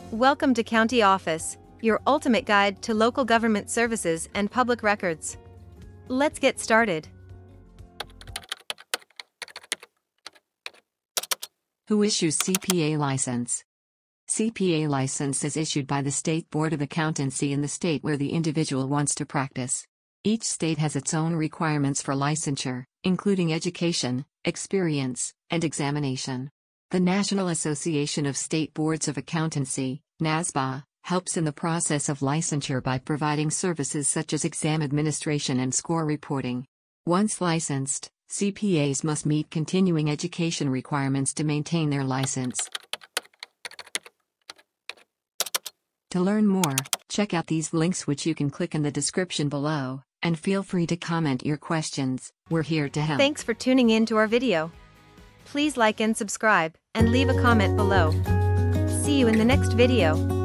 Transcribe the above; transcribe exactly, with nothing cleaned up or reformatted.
Welcome to County Office, your ultimate guide to local government services and public records. Let's get started. Who issues C P A license? C P A license is issued by the State Board of Accountancy in the state where the individual wants to practice. Each state has its own requirements for licensure, including education, experience, and examination. The National Association of State Boards of Accountancy, NASBA, helps in the process of licensure by providing services such as exam administration and score reporting. Once licensed, C P As must meet continuing education requirements to maintain their license. To learn more, check out these links which you can click in the description below, and feel free to comment your questions. We're here to help. Thanks for tuning in to our video. Please like and subscribe, and leave a comment below. See you in the next video.